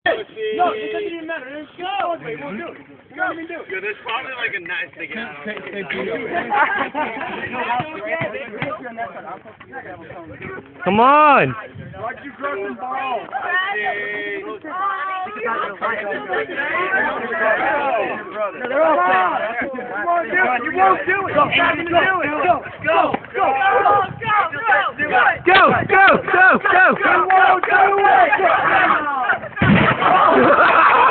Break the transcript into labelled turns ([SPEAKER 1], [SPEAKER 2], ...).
[SPEAKER 1] No, it doesn't even matter. Let's go. Wait, we'll do it. You won't even do it.
[SPEAKER 2] Yo, there's probably like a nice thing out.
[SPEAKER 3] Come on!
[SPEAKER 1] Why'd you throw some balls? No, they're all foul. Come on, do it. You won't do it. You're not going to do it. Go. Go.
[SPEAKER 3] Go! Go! Go! Go!
[SPEAKER 1] You won't do it.